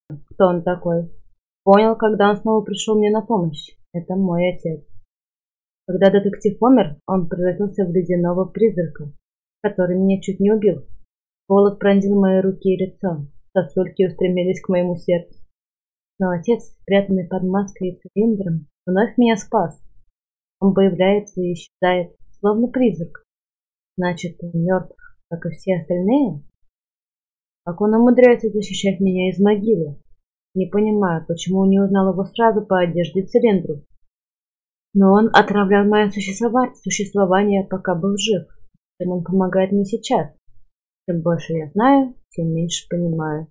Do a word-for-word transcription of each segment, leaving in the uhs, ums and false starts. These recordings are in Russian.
кто он такой. Понял, когда он снова пришел мне на помощь. Это мой отец. Когда детектив умер, он превратился в ледяного призрака, который меня чуть не убил. Холод пронзил мои руки и лицо. Сосульки устремились к моему сердцу. Но отец, спрятанный под маской и цилиндром, вновь меня спас. Он появляется и исчезает, словно призрак. Значит, он мертв, как и все остальные? Как он умудряется защищать меня из могилы? Не понимаю, почему не узнал его сразу по одежде и цилиндру. Но он отравлял мое существование, пока был жив. Чем он помогает мне сейчас? Чем больше я знаю, тем меньше понимаю.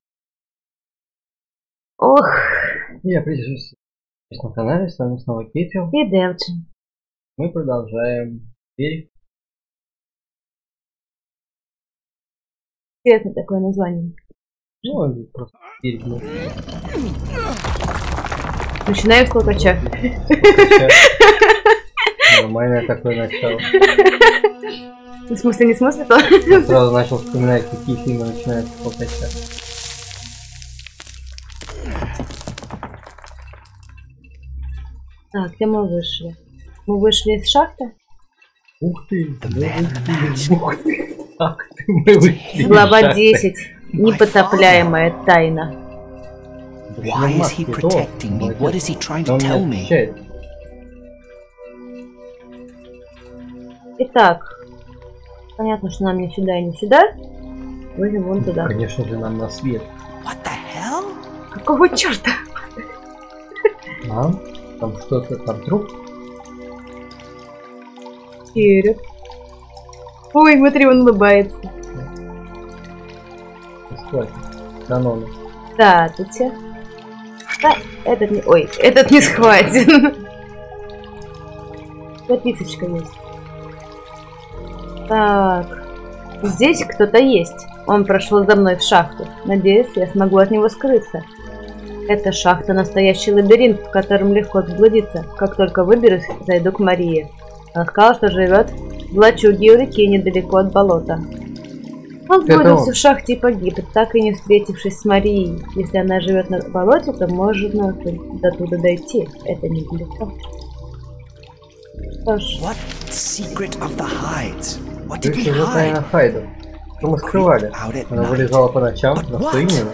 Ох! Я придержусь на канале, с вами снова Китил. И Девчин. Мы продолжаем. Теперь... Интересно такое название. Ну, просто перед. Начинаем с толкача. Нормальное такое начало. В смысле, не в смысле, то? Я сразу начал вспоминать, какие фильмы начинаются с толкача. Так, где мы вышли? Мы вышли из шахты? Ух ты! Ух ты! Ах ты, мы вышли. Глава десять. Непотопляемая тайна. Why is he protecting me? What is he trying to tell me? Итак, понятно, что нам не сюда и не сюда. Выйдем вон туда. Конечно же, нам на свет. What the hell? Какого черта? А? Там что-то, там труп? Череп. Ой, смотри, он улыбается. Схватит. Каноны. Да, тут все. Да, этот не... Ой, этот не схватит. Записочка есть. Так. Здесь кто-то есть. Он прошел за мной в шахту. Надеюсь, я смогу от него скрыться. Эта шахта настоящий лабиринт, в котором легко заблудиться. Как только выберусь, зайду к Марии. Она сказала, что живет в лачуге у реки недалеко от болота. Он заблудился в шахте и погиб, так и не встретившись с Марией. Если она живет на болоте, то может до туда дойти. Это недалеко. Что ж. Что тайна Хайда? Что мы скрывали? Она вылезала по ночам, но что именно?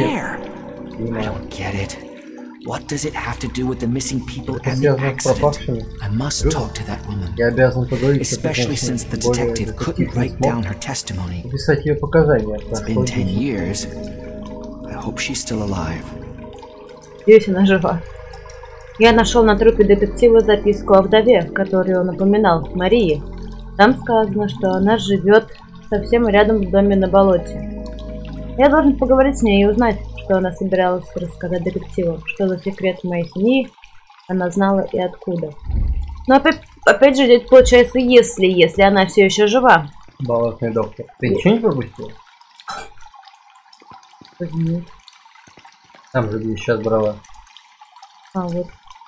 Где? What does it have to do with the missing people Это and the связано с accident? пропавшими. I must talk to that woman, Я обязан поговорить с этой especially since the detective couldn't write down her testimony. Писать ее показания. It's been ten years. I hope she's still alive. Здесь она жива. Я нашел на трупе детектива записку о вдове, которую он упоминал, Марии. Там сказано, что она живет совсем рядом в доме на болоте. Я должен поговорить с ней и узнать, что она собиралась рассказать детективу, что за секрет в моей семьи она знала и откуда. Но опять, опять же, здесь получается, если, если она все еще жива. Болотный доктор. Ты ничего не пропустил? Нет. Там же где сейчас брала. А, вот.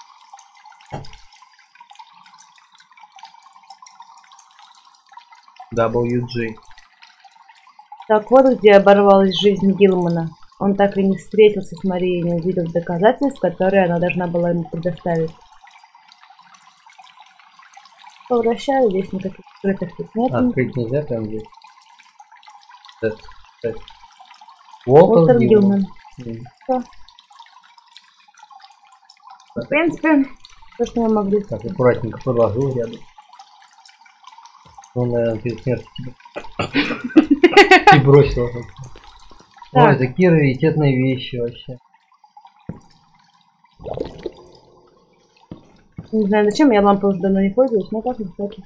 дабл ю джи. Так вот, где оборвалась жизнь Гилмана. Он так и не встретился с Марией, не увидел доказательств, которые она должна была ему предоставить. Повращаю, здесь никаких скрытых тут нет. Открыть нельзя прям здесь. Так, так. Уолтер Гилман. Mm. Все. В принципе, то, что мы могли. Так, аккуратненько подложил рядом. Он, наверное, перед смертью тебя. И бросил. Ой, такие раритетные вещи вообще. Не знаю зачем, я лампой уже давно не пользуюсь, но так и кстати.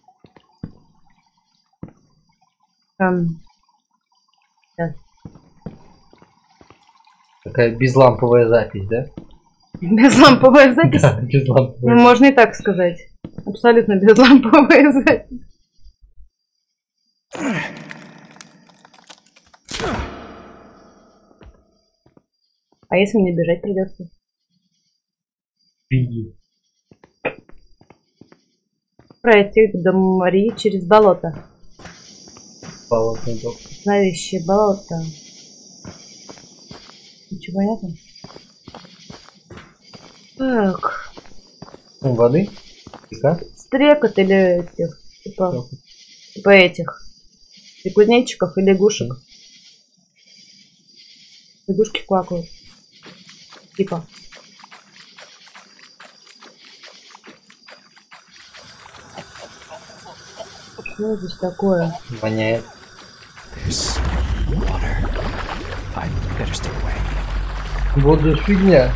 Um, да. Такая безламповая запись, да? Безламповая запись? Да, безламповая. Ну, можно и так сказать. Абсолютно безламповая запись. А если мне бежать придется? Беги. Пройти к дому Марии через болото. Болотный доктор. Зловещее болото. Ничего нету. Так. Ну, воды? Пика? Стрекот или этих, типа, типа этих. И кузнечиков, и лягушек. Лягушки квакают. Типа. Что здесь такое? Воняет. Вот же фигня.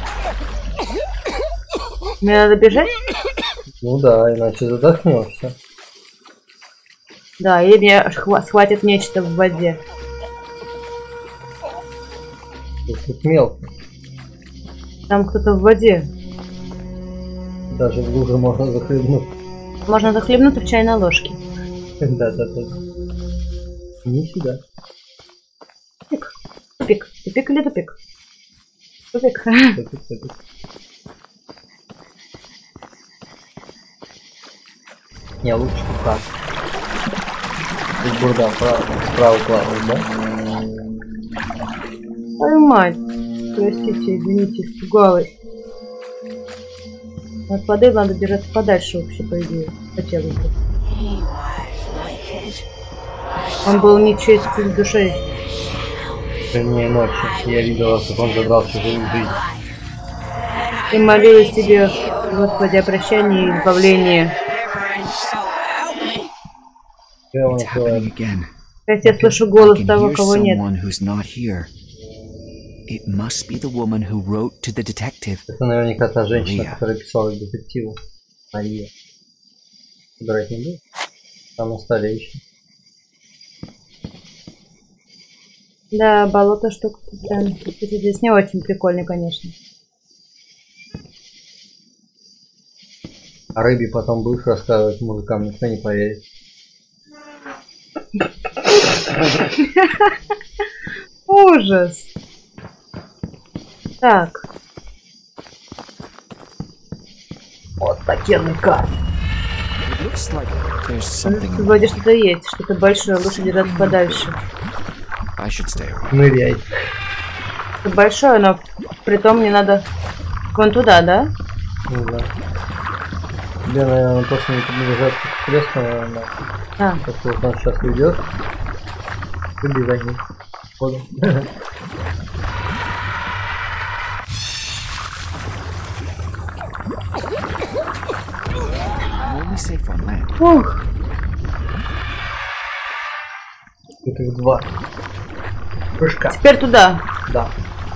Мне надо бежать? Ну да, иначе задохнешься. Да, или меня хва- схватит нечто в воде. Тут мелко. Там кто-то в воде. Даже в луже можно захлебнуть. Можно захлебнуться в чайной ложке. Да, да, да. Не сюда. Тупик. Тупик. Тупик или тупик? Тупик. Тупик, тупик. Не, лучше так. Тут бурда справа, справа плавает, да? Ой, мать. Простите, извините, испугалась. От воды надо держаться подальше вообще, по идее. Хотелось бы. Он был нечестен душой. Вернее, ночью. Я видела, как он забрал чужую жизнь. И молилась тебе, Господи, о прощении и избавлении. Сейчас я слышу голос того, кого нет. Это наверняка та женщина, которая писала детективу. Мария. Убирать не буду? Там на столе еще. Да, болото штука. Да, здесь не очень прикольно, конечно. О рыбе потом будешь рассказывать мужикам, никто не поверит. Ужас. Так. Вот покерный карт. Вроде что-то есть, что-то большое, лучше держаться подальше. Ныряй. Это большое, но притом мне надо вон туда, да? Ну да. Тебе, наверное, просто не приближаться к кресту, наверное. А. Так что вот он сейчас уйдет. И бежать не. Ходу. Ух. Тут их два. Прыжка. Теперь туда. Да.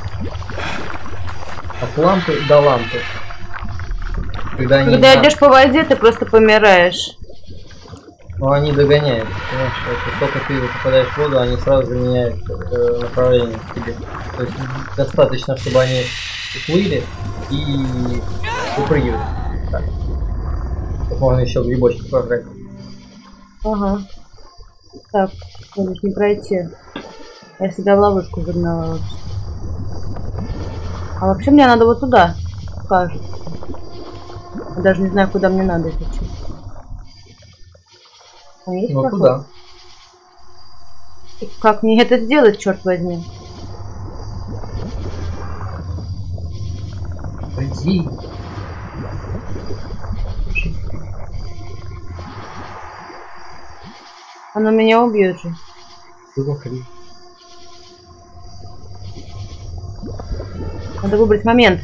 От лампы до лампы. Когда, они Когда на... идешь по воде, ты просто помираешь. Ну они догоняют. Понимаешь, это только ты попадаешь в воду, они сразу меняют э, направление к тебе. То есть достаточно, чтобы они уплыли и выпрыгивают. Так. Тут можно еще грибочки пожрать. Ага. Так, здесь не пройти. Я себя в ловушку загнала. А вообще мне надо вот туда, кажется. Я даже не знаю, куда мне надо это. Ну куда? Как мне это сделать, черт возьми? Пойди. Оно меня убьет же. Заходи. Надо выбрать момент.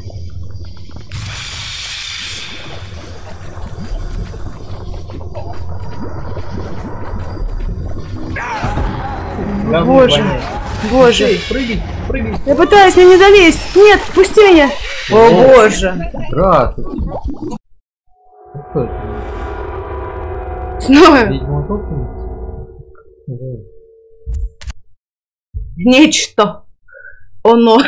Боже, боже. Эй, прыгай, прыгай. Я пытаюсь, мне не залезть. Нет, пусти меня. О, боже. Здравствуйте. Что это? Снова. Видимо, толкнуть? Нечто. Оно.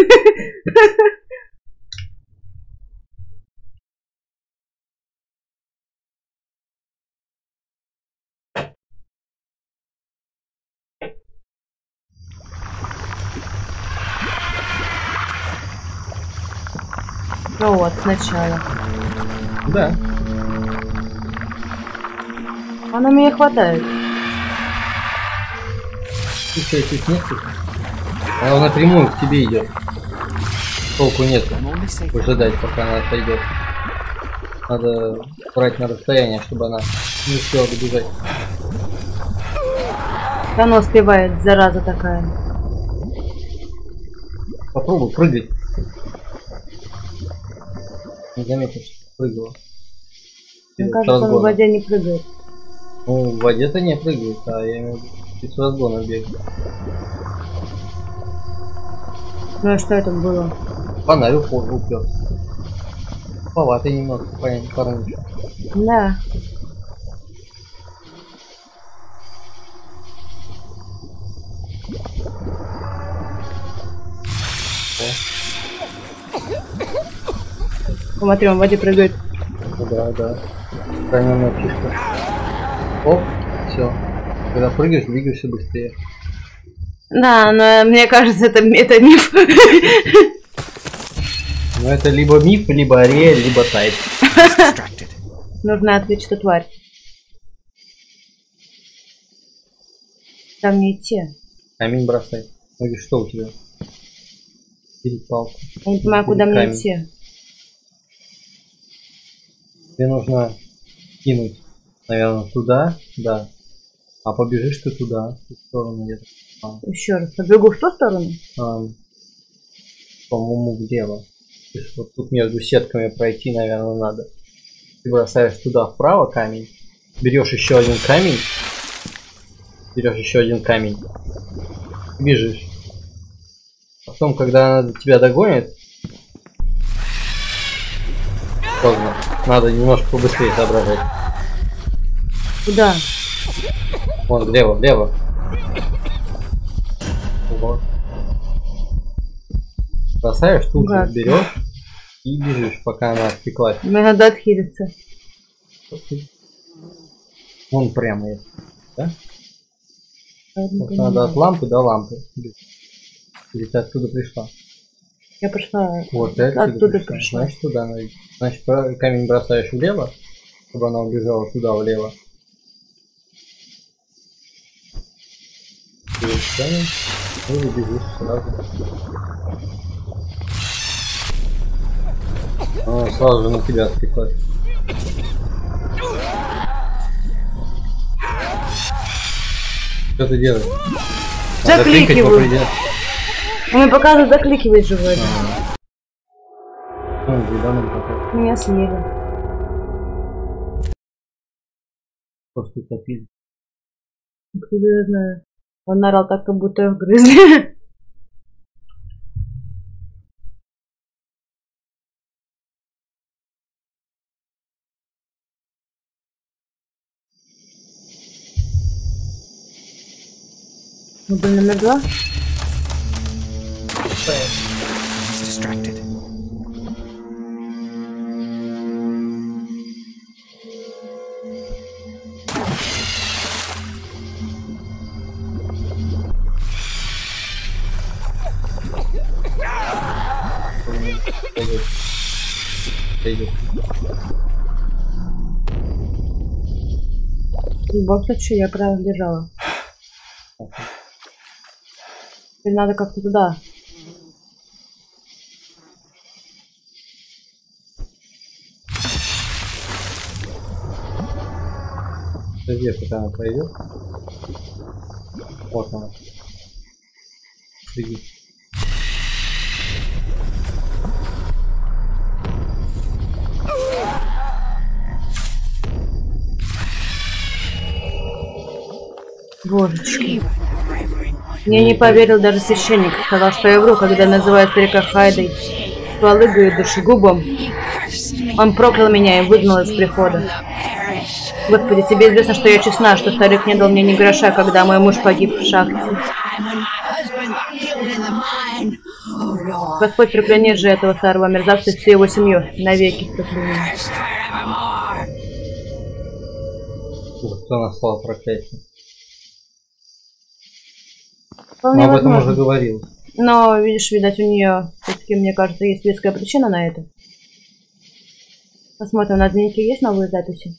Ну вот, сначала. Да. Оно меня хватает. Еще здесь несколько. Она напрямую к тебе идет. Толку нет выжидать, пока она отойдет. Надо брать на расстояние, чтобы она не успела добежать. Она успевает, зараза такая. Попробуй прыгать. Не заметил, что прыгала. Мне кажется, он в воде не прыгает. Ну, в воде-то не прыгает, а я имею в виду, с разгона бегает. Ну а что это было? Фонарь упер. Туповатый немного, понятно, парниш. Да. Смотри, он в воде прыгает. Да, да. Крайняя фишка. Оп, все. Когда прыгаешь, двигаешься быстрее. Да, но мне кажется, это, это миф. Ну это либо миф, либо Ариэль, либо тайп. Нужно отвлечь эту тварь. Там не идти. Камень бросай. Ну и что у тебя? Или палку. Я не понимаю, куда мне идти. Тебе нужно кинуть, наверное, туда, да. А побежишь ты туда, в ту сторону где-то. А. Еще раз, побегу в ту сторону? А, по-моему, влево. Вот тут между сетками пройти, наверное, надо. Ты бросаешь туда вправо камень, берешь еще один камень, берешь еще один камень, и бежишь. Потом, когда она тебя догонит, поздно. Надо немножко побыстрее соображать. Куда? Вон, влево, влево. Вот. Бросаешь, тут же берешь и бежишь, пока она отвлеклась. Мне надо отхилиться. Вон прямо есть, да? Вот Не надо от лампы до лампы. Или ты оттуда пришла? Я пришла. Вот, ты оттуда, оттуда пришла. пришла. Значит, туда надо. Значит, камень бросаешь влево, чтобы она убежала туда, влево. Берешь камень, ну и бежишь сразу. Она сразу же на тебя отвлеклась. Что ты делаешь? Закликиваю. Он мне показывает, закликивает же вроде. А. Меня съели. Просто топили. Откуда я знаю? Он орал так, как будто их грызли. Мы были номер два? Пойдет. Пойдет. Бог-то что, я правильно бежала. Теперь надо как-то туда. Где, пока она пройдет? Вот она. Беги. Божечки. Мне не поверил даже священник. Сказал, что я вру, когда называют старика Хайдой. Стволыгаю душегубом. Он проклял меня и выгнал из прихода. Господи, тебе известно, что я честна, что старик не дал мне ни гроша, когда мой муж погиб в шахте. Господь, прокляни же этого старого мерзавца и всю его семью. Навеки прокляни. Кто наслал проклятие? Вполне Мы об этом возможно. уже говорил. Но, видишь, видать, у нее, все-таки, мне кажется, есть веская причина на это. Посмотрим, на дневнике есть новые записи?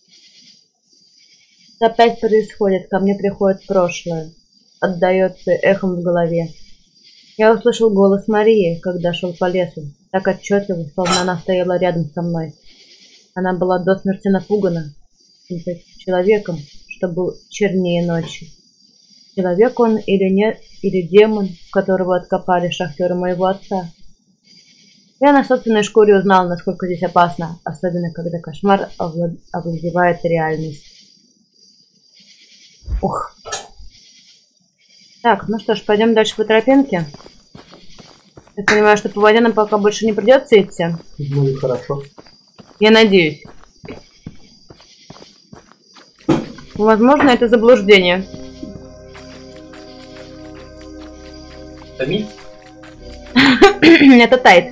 Опять происходит, ко мне приходит прошлое. Отдается эхом в голове. Я услышал голос Марии, когда шел по лесу, так отчетливо, словно она стояла рядом со мной. Она была до смерти напугана человеком, что был чернее ночи. Человек он или нет, или демон, которого откопали шахтеры моего отца. Я на собственной шкуре узнал, насколько здесь опасно, особенно когда кошмар овлад... овладевает реальность. Ух. Так, ну что ж, пойдем дальше по тропинке. Я понимаю, что по воде нам пока больше не придется идти. Ну и хорошо. Я надеюсь. Возможно, это заблуждение. Томить? Это тайт.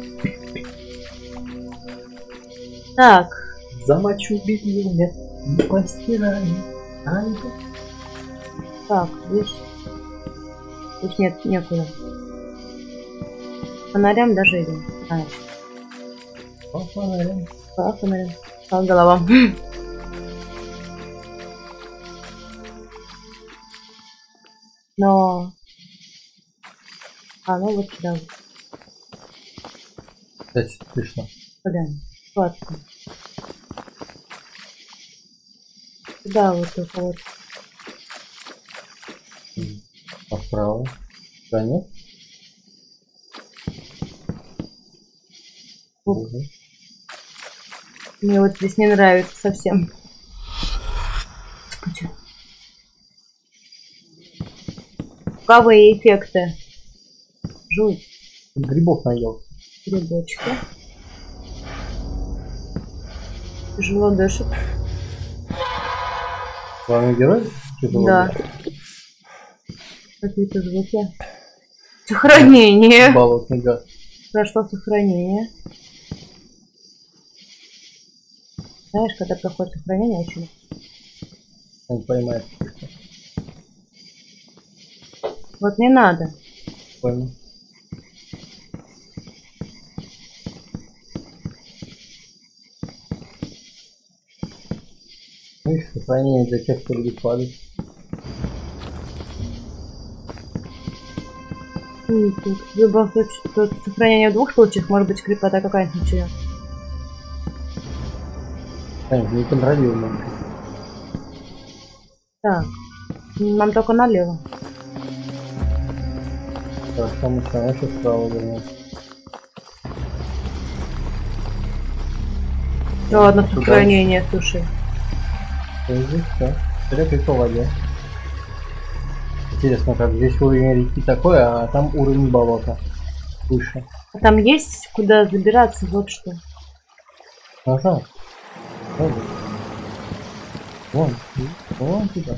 Так. Замочу белье, не постираю. Так, здесь... Здесь нет, некуда. Фонарям даже идем. А. По фонарям. По фонарям. По головам. Но... А, ну вот сюда. Кстати, слышно. Куда? Вот. Сюда вот только вот. А вправо? Да нет? Угу. Мне вот здесь не нравится совсем. Звуковые эффекты. Жуть. Грибов наел. Грибочки. Тяжело дышит. Главный герой? Тяжело Да. дышит. Какие-то звуки. Сохранение. Болотный газ. Прошло сохранение. Знаешь, когда проходит сохранение, очень. Он поймает. Вот не надо. Понял. Ну и сохранение для тех, кто любит падать. И тут в любом случае, тут сохранение в двух случаях, может быть, крепота какая-нибудь начнет. Конечно, не контролируемо. Так, нам только налево. Так, там конечно справа вернется. Ладно, сохранение, слушай. Здесь все. Теперь по воде. Интересно, как здесь уровень реки такой, а там уровень болота выше. А там есть куда забираться, вот что. Назад. Вон. Вон. Вон туда.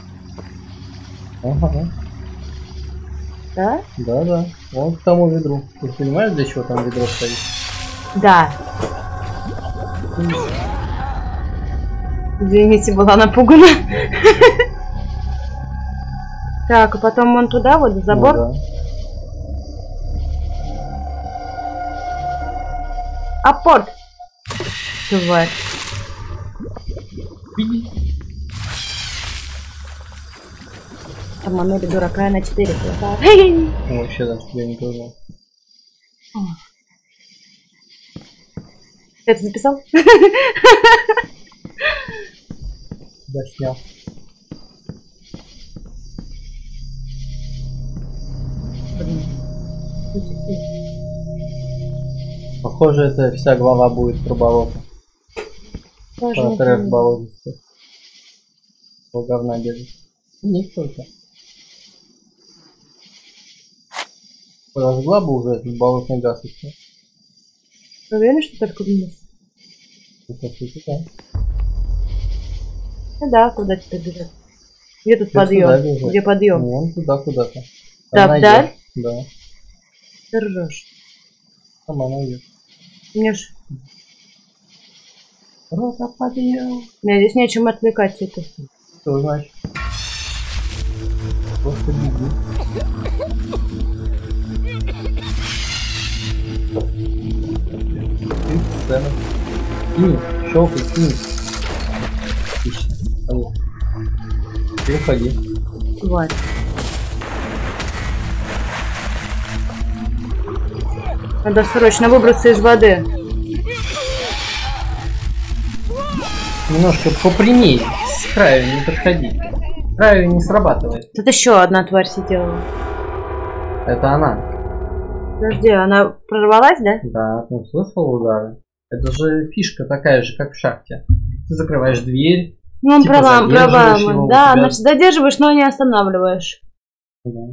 Ага. Да? Да, да. Вон к тому ведру. Ты понимаешь, для чего там ведро стоит? Да. Извините, была напугана. Так, а потом вон туда, вот за забор. Ну, да. Апорт. Тварь. Обманули дурака на четыре. Вообще даже я не понял. Ты это записал? Да, снял. Похоже, это вся глава будет про болото. Про трек болотистый. По говна бежит. Не столько. Подожгла бы уже этот болотный газ еще. Ты уверен, что только вниз? Это сути, да. Ну да, куда теперь бежать? Где тут Ты подъем? Где подъем? Вон туда куда-то. Да, вдаль? Да. Ты ржешь. Сама найдет. Мне ж... Рота подъем. Мне здесь нечем отвлекать это. Что значит? Просто беги. Ты сцена. Кинь, щелкай, кинь. Отлично. Алло. Ты уходи. Тварь. Надо срочно выбраться из воды. Немножко попрямей, с краю не подходи. С краю не срабатывает. Тут еще одна тварь сидела. Это она. Подожди, она прорвалась, да? Да, ну слышал удары. Это же фишка такая же, как в шахте. Ты закрываешь дверь. Ну, он типа права, права. его, Да, тебя... значит, задерживаешь, но не останавливаешь. Да.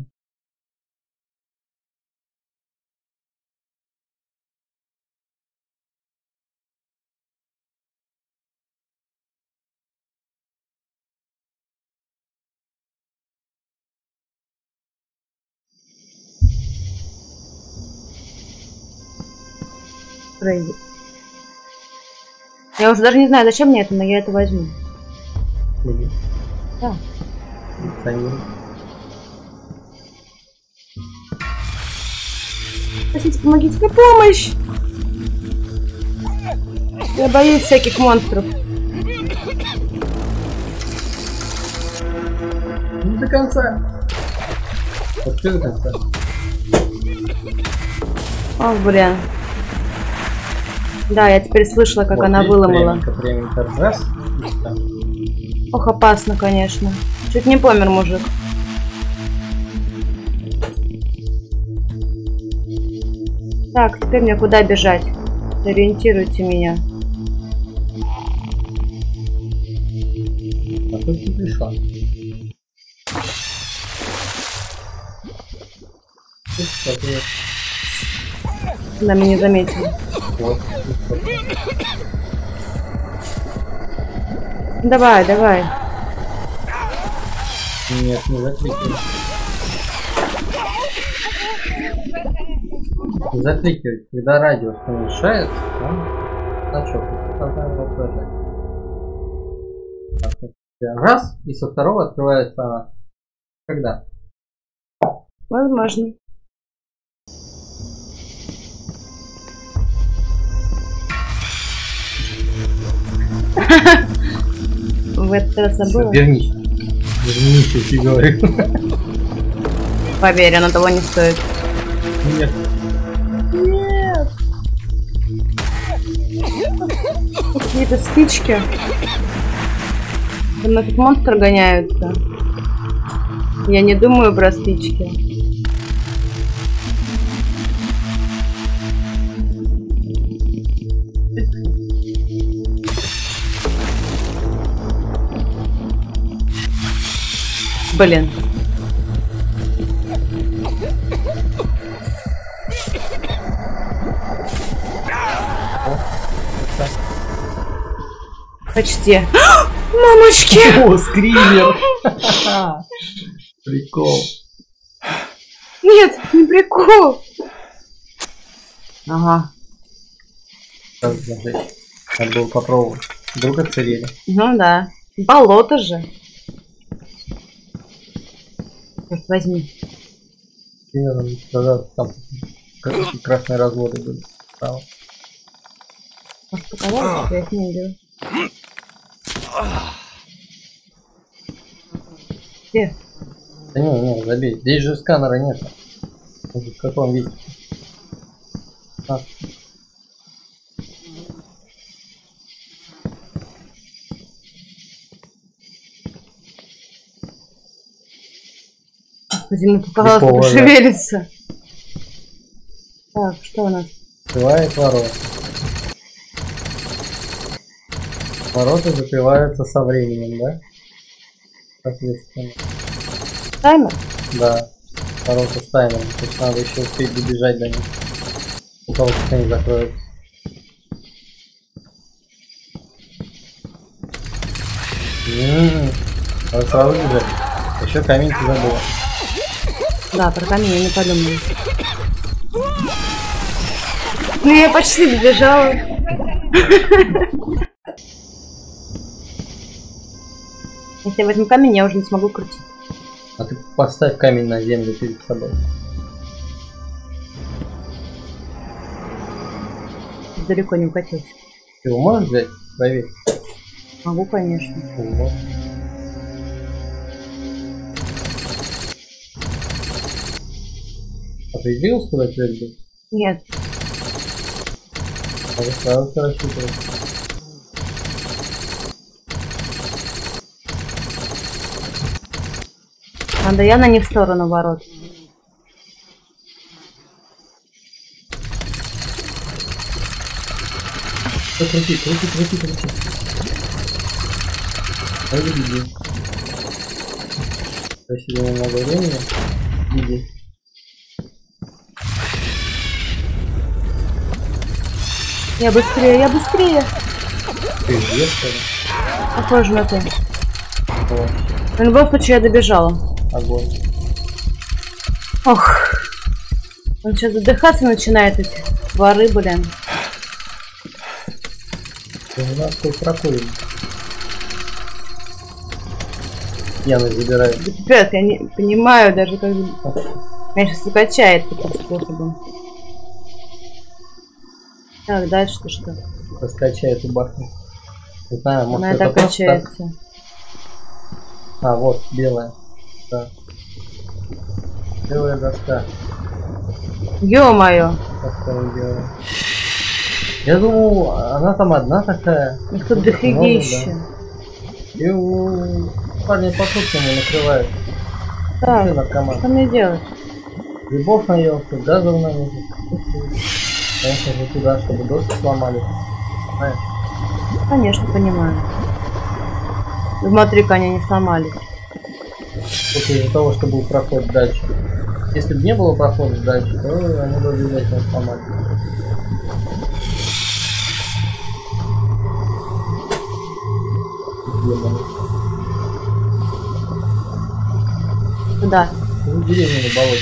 Пройди. Я уже даже не знаю, зачем мне это, но я это возьму. Иди. Да. Санин. Спасите, помогите, мне помощь! Я боюсь всяких монстров. Не до конца. Вот ты до конца. Ох, блин. Да, я теперь слышала, как вот, она видишь, выломала. Пряменько, пряменько раз. Ох, опасно, конечно. Чуть не помер мужик. Так, теперь мне куда бежать? Ориентируйте меня. А тут ты пришла. Она меня не заметила. Вот. Давай, давай. Нет, не закликивай. Не закликивай. Когда радиус уменьшается, он значок должна отражать. Раз, и со второго открывается она. Когда? Возможно. В этот раз забыла. Вернись. Вернись, я тебе говорю. Поверь, оно того не стоит. Нет. Нет. Какие-то спички. За мной тут монстры гоняются. Я не думаю про спички. Блин. Почти. Мамочки! О, скример! Прикол. Нет, не прикол. Ага. Надо зажечь. Надо было попробовать. Вдруг отцелели. Ну да. Болото же. Вот, возьми. Примерно, там красные разводы были. Справа. Может, показалось, я их не видела. Где? Да не, не, забей. Здесь же сканера нет. В каком виде? А. Ему показалось, что шевелится. Так, что у нас? Открывает ворота. Ворота закрываются со временем, да? Соответственно. Таймер? Да. Ворота с таймером. То есть надо еще успеть добежать до них. У того, как они закроются. М-м-м. Надо сразу бежать. Еще камень ты забыла. Да, про камень я не подумала. Ну я почти добежала. Если я возьму камень, я уже не смогу крутить. А ты поставь камень на землю перед собой. Далеко не укатился. Ты его можешь взять? Проверь. Могу, конечно. Вот. Определился, куда тебе бежать? Нет. А вы сразу все рассчитываете. Надо явно не в сторону ворот. Крути, крути, крути, крути. Ой, иди. Спасибо немного времени. Иди. Я быстрее, я быстрее. Ты здесь, что ли? Похоже на то. О, В любом случае я добежала. огонь. Ох. Он сейчас задыхаться начинает, эти воры, блин. Ты у нас тут проходим. Яна забирает. Ребят, я не понимаю даже, как... Меня сейчас укачает таким способом. Так, дальше-то что? Раскачает и бахнет. Не знаю, может Она это так просто качается. так? А, вот, белая. Да. Белая доска. Ё-моё! Доска не белая. Я думал, она там одна такая. Их тут Много, дофигища. да. И у парня по ему накрывает. Так, Наркоман. что мне делать? Грибов наелся, газов наелся. Конечно же туда, чтобы доски сломали. Знаешь? Конечно, понимаю. Смотри-ка, они не сломались. Только из-за того, что был проход дальше. Если бы не было прохода дальше, то они бы обязательно сломали. Демоны. Куда? Ну, деревня на болоте.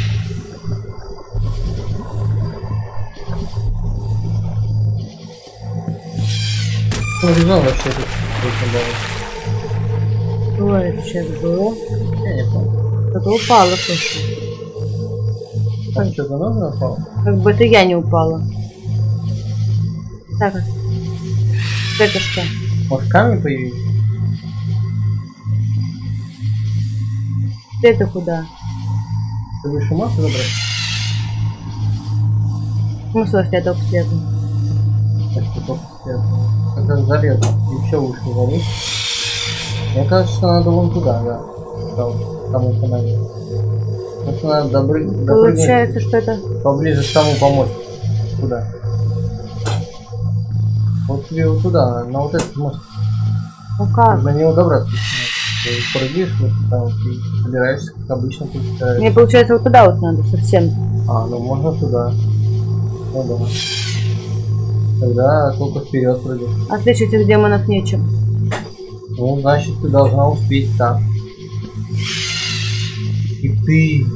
Ну, резон вообще тут на болоте. Что это сейчас было? Я не помню. Что-то упало, слушай. Там что-то нужно упало? Как бы это я не упала. Так, это что? Может, камни появились? Это куда? Ты будешь массу забрать? Ну, слушай, я только следую. Так что только свет. Как раз залез. Еще выше залез. Мне кажется, что надо вон туда, да. К тому фонарю. Потому что надо добры... Получается, что это... Поближе к тому помочь. Куда? Вот тебе вот туда, на вот этот мост. Ну как? На него добраться. Ты прыгаешь вот там, ты собираешься, как обычно ты собираешься. Мне получается вот туда вот надо совсем. А, ну можно туда. Ну да. Тогда только вперед прыгаешь. Отличить этих демонов нечем. Ну, значит, ты должна успеть так. И ты.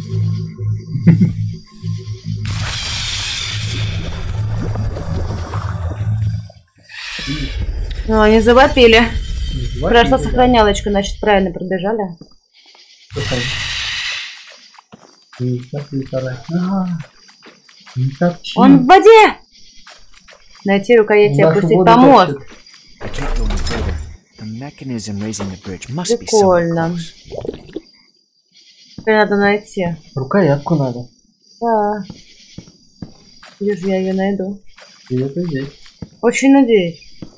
Ну, они завопили. Прошла сохранялочка, значит, правильно пробежали. Не так, не так. Не так. Он в воде! Найти рукоять и опустить помост. I can't go any further. The mechanism raising the bridge must be somewhere Прикольно. close. Теперь надо найти. Рукоятку надо. Да. Вижу, я ее найду. И это здесь. Очень надеюсь.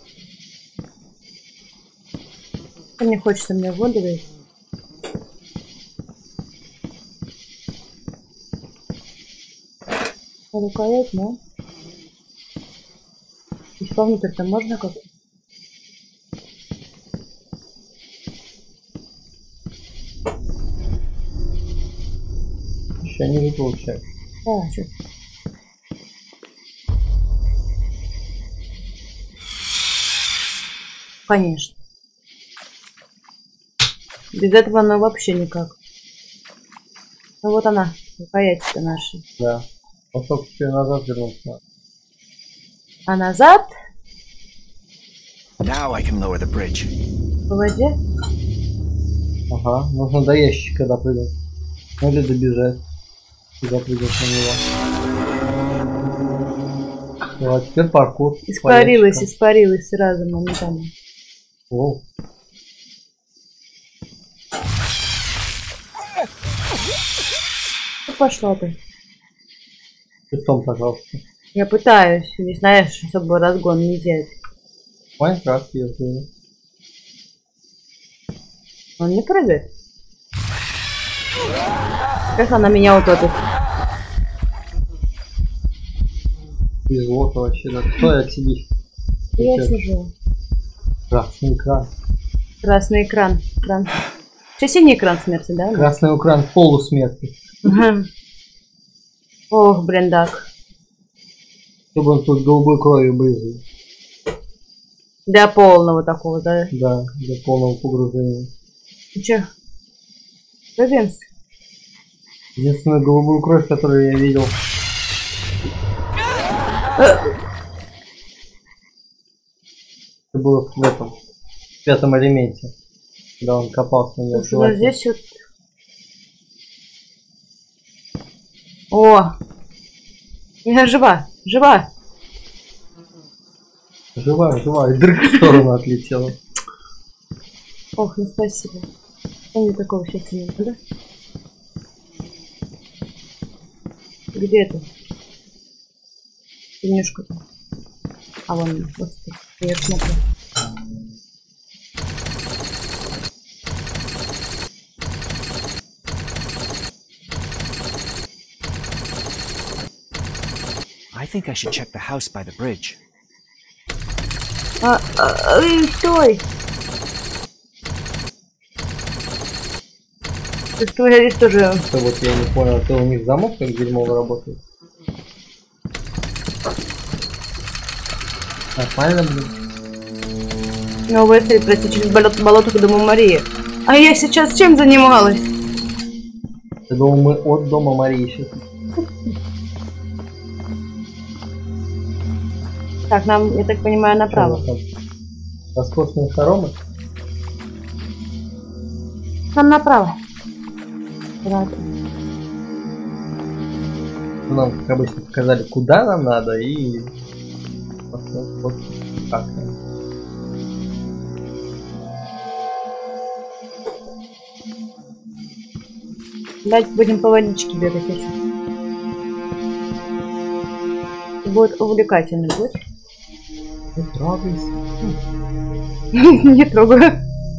Мне хочется мне в воду лезть. Рукоять, но... И вовнутрь-то можно как-то? Еще не получается. Да, что? Конечно. Без этого она вообще никак. Ну вот она, рукоять-то наша. Да. Вот только теперь назад вернуться. А назад Now I can lower the bridge. по воде? Ага, нужно до ящика допрыгнуть. Ну или добежать. И запрыгнуть на него. Ну, а теперь паркур. Испарилась, испарилась сразу моментально. Воу. Ну, пошла ты. Потом, пожалуйста. Я пытаюсь, не знаешь, особо разгон не делать. Майнкрафт я знаю. Он не прыгает. Сейчас она меня утопит. Безлото вообще, да. Кто я сидишь? Я Сейчас. сижу. Красный экран. Красный экран. экран. Все синий экран смерти, да? Красный экран полусмерти. Ох, блин, так. Чтобы он тут голубой кровью брызгал. Для полного такого, да? Да, для полного погружения. Ну че? Двигаемся? Единственную голубую кровь, которую я видел. Это было в этом, в пятом элементе. Когда он копался на Слушай, ну здесь вот... О! Я жива! Жива! Жива, жива. И дырка в сторону отлетела. Ох, ну спасибо. Мне такого счастья не было, да? Где это? Темнюшка-то. А вон, господи, я смотрю. I think I should check the house by the bridge. А, а, эй, стой! Ты что, я здесь тоже... Это вот я не понял, это у них замок как дерьмово работает. Нормально, блин. Ну, вы это пройти через болото, болото к дому Марии. А я сейчас чем занималась? Я думал, мы от дома Марии сейчас. Так, нам, я так понимаю, направо. Роскошные хоромы. Нам направо. Рад. Нам, как обычно, показали, куда нам надо, и вот, вот так. Давайте будем по водичке бегать еще. Будет увлекательный путь. Не трогайся. Не трогаю.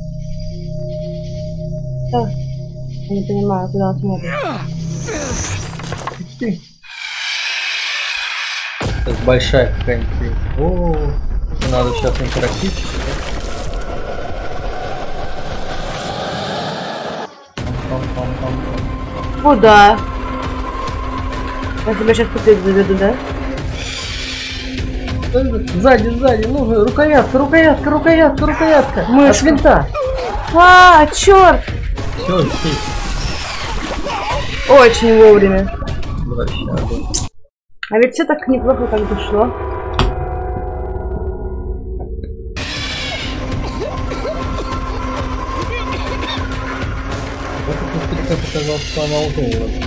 Так. Я не понимаю, куда он смотрит. Это большая какая-нибудь. О, это надо сейчас интерактивчик. Куда? Я тебя сейчас купить заведу, да? Сзади, сзади, ну рукоятка, рукоятка, рукоятка, рукоятка. Мышка. От винта. А, черт! Все, все. Очень вовремя. Вообще, А ведь все так неплохо как бы шло. вот это старика показал, что она уже его.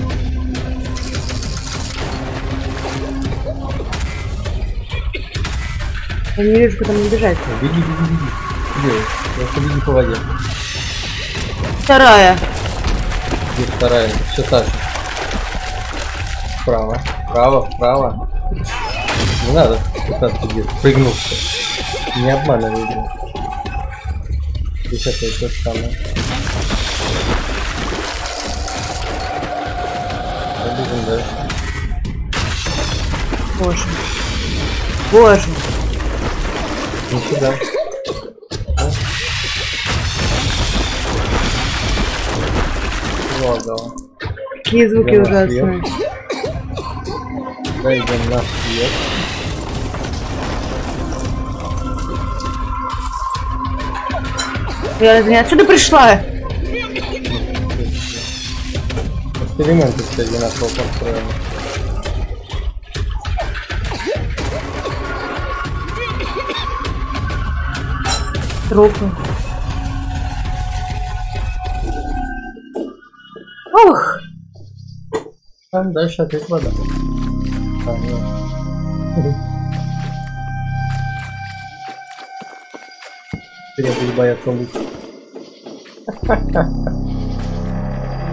Я не вижу, куда мне бежать. Беги, беги, беги. Где? Просто беги по воде. Вторая. Где вторая? Все так же. Вправо, вправо, вправо. Не надо пытаться где-то прыгнуться. Не обманывай его. Здесь опять то же самое. Побежим дальше. Боже. Боже. Нифига. Лагало. Какие звуки Я ужасные. Дойдем на свет. Я разве не отсюда пришла? Эксперименты все одинаково построены. Трупы. Ух! Там дальше опять вода. А, нет. Теперь я буду бояться лучше.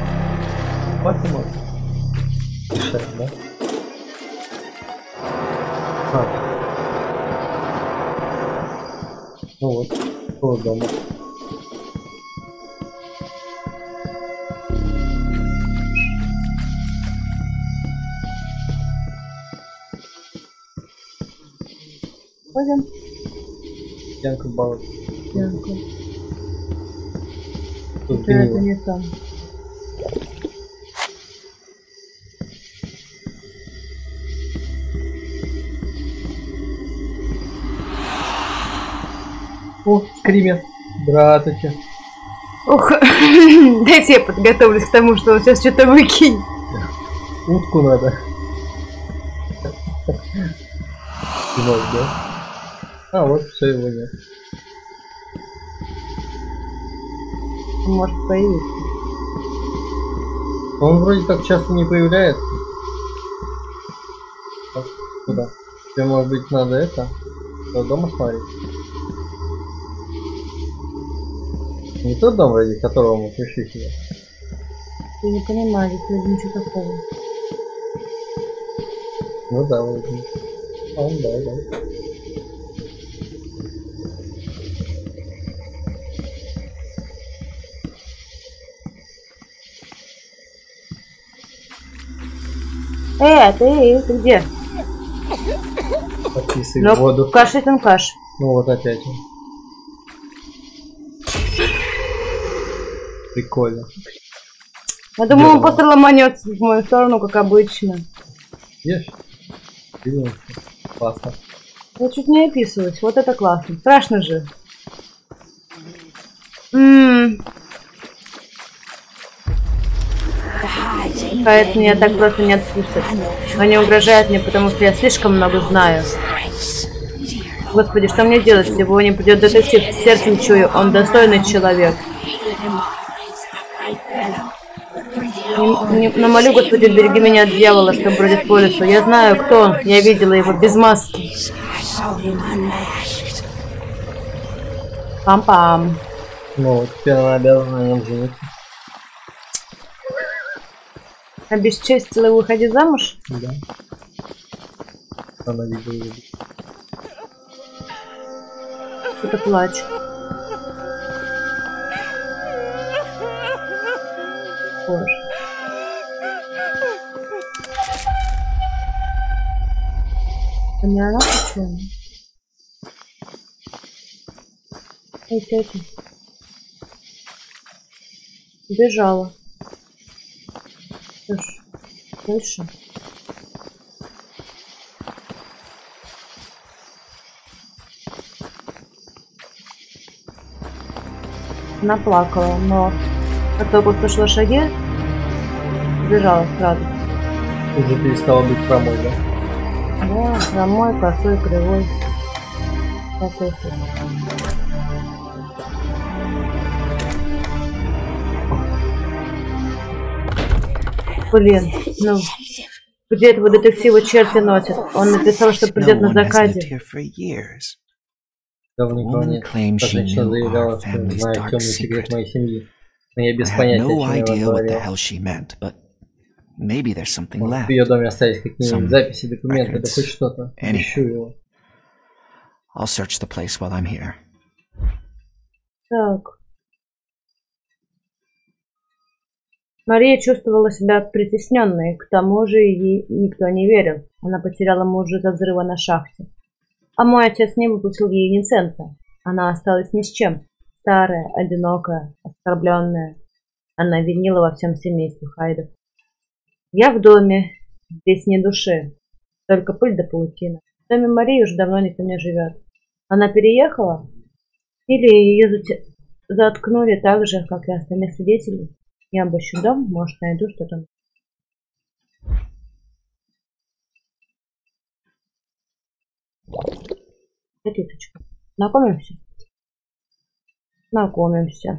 Посмотрим. Решаем, да? А. Ну вот, вот дома. Пойдем. Стенка балок. Стенка. Тут Это, это не там. О, скример. Здравствуйте. Ох, дайте я подготовлюсь к тому, что он сейчас что-то выкинет. Утку надо. Кино, да? А, вот все, его нет. Он может появиться. Он вроде так часто не появляется. Так, куда? Тебе, может быть, надо это? До дома смотреть? Не тот дом, ради которого мы пришли сюда. Я не понимаю, здесь вроде ничего такого. Ну да, вроде. Он, да, да. Э, ты, ты где? Подписывай Ну, воду. каш есть он каш. Ну вот опять он. Прикольно. Я думаю, он Здорово. просто ломанется в мою сторону, как обычно. Ешь? Двинулся. Классно. Я чуть не описываюсь. Вот это классно. Страшно же. Ммм. Кайт меня так просто не отпустит. Он не угрожает мне, потому что я слишком много знаю. Господи, что мне делать, если его не придет детектив? Сердцем чую, он достойный человек. Не, не, но молю, Господи, береги меня от дьявола, что бродит по лесу. Я знаю, кто он. Я видела его без маски. Пам-пам. Ну вот, теперь она обязана на нем жениться. Обесчестила и выходи замуж? Да. Она видела его. Что-то плачу. Боже. Это не она почему? Эй, тетя. Убежала. Что ж, дальше. Она плакала, но как только услышала шаги, убежала сразу. Уже перестала быть хромой, да? Да, прямой, косой, кривой. Такой вот. Блин, ну, где этого детектива черти носят? Он написал, что придет на закате. Давненько нет. Та женщина заявляла, что знает темный секрет моей семьи. Но я без понятия, о чем я говорил. В ее доме остались какие-нибудь записи, документы, да хоть что-то. Ищу его. Так. Мария чувствовала себя притесненной, к тому же ей никто не верил. Она потеряла мужа из-за взрыва на шахте. А мой отец не выплатил ей ни цента. Она осталась ни с чем. Старая, одинокая, оскорбленная. Она винила во всем семействе Хайдов. Я в доме. Здесь ни души. Только пыль да паутина. В доме Марии уже давно никто не живет. Она переехала? Или ее зат... заткнули так же, как и остальных свидетелей? Я обыщу дом, может, найду что-то. Записочка. Знакомимся? Знакомимся.